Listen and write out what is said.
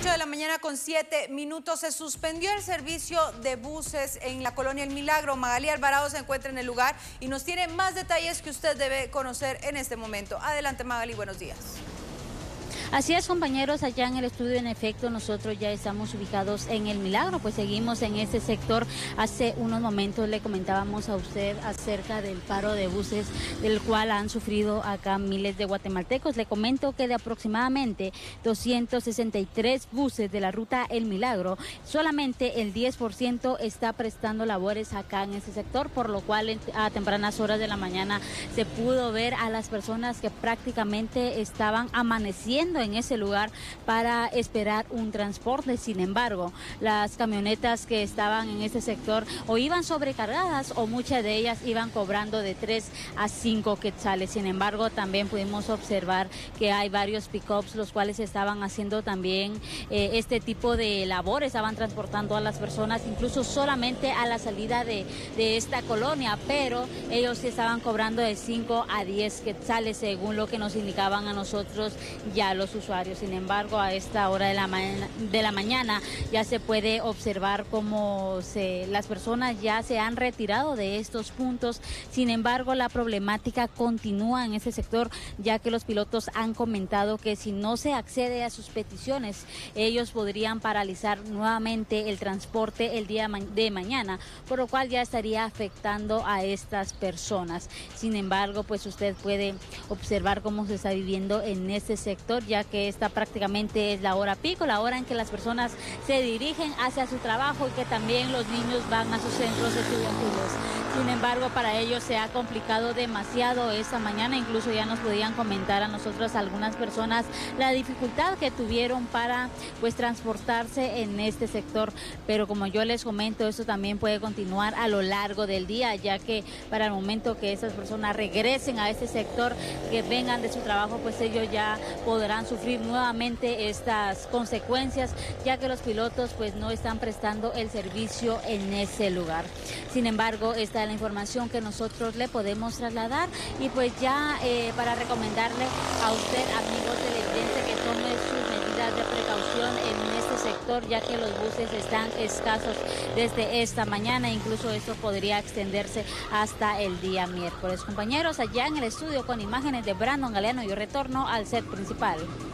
8 de la mañana con 7 minutos se suspendió el servicio de buses en la colonia El Milagro. Magali Alvarado se encuentra en el lugar y nos tiene más detalles que usted debe conocer en este momento. Adelante, Magali, buenos días. Así es, compañeros, allá en el estudio, en efecto, nosotros ya estamos ubicados en El Milagro, pues seguimos en este sector. Hace unos momentos le comentábamos a usted acerca del paro de buses del cual han sufrido acá miles de guatemaltecos. Le comento que de aproximadamente 263 buses de la ruta El Milagro, solamente el 10% está prestando labores acá en este sector, por lo cual a tempranas horas de la mañana se pudo ver a las personas que prácticamente estaban amaneciendo en ese lugar para esperar un transporte. Sin embargo, las camionetas que estaban en este sector o iban sobrecargadas o muchas de ellas iban cobrando de 3 a 5 quetzales. Sin embargo, también pudimos observar que hay varios pick-ups los cuales estaban haciendo también este tipo de labores, estaban transportando a las personas incluso solamente a la salida de esta colonia, pero ellos estaban cobrando de 5 a 10 quetzales según lo que nos indicaban a nosotros ya los usuarios. Sin embargo, a esta hora de la mañana ya se puede observar cómo las personas ya se han retirado de estos puntos. Sin embargo, la problemática continúa en ese sector, ya que los pilotos han comentado que si no se accede a sus peticiones, ellos podrían paralizar nuevamente el transporte el día de mañana, por lo cual ya estaría afectando a estas personas. Sin embargo, pues usted puede observar cómo se está viviendo en este sector, ya que esta prácticamente es la hora pico, la hora en que las personas se dirigen hacia su trabajo y que también los niños van a sus centros estudiantiles. Sin embargo, para ellos se ha complicado demasiado esta mañana, incluso ya nos podían comentar a nosotros algunas personas la dificultad que tuvieron para pues transportarse en este sector, pero como yo les comento, esto también puede continuar a lo largo del día, ya que para el momento que esas personas regresen a este sector, que vengan de su trabajo, pues ellos ya podrán sufrir nuevamente estas consecuencias, ya que los pilotos pues no están prestando el servicio en ese lugar. Sin embargo, esta es la información que nosotros le podemos trasladar y pues ya para recomendarle a usted, amigo televidente, que tome sus medidas de precaución en este sector, ya que los buses están escasos desde esta mañana, incluso esto podría extenderse hasta el día miércoles. Compañeros, allá en el estudio con imágenes de Brandon Galeano, yo retorno al set principal.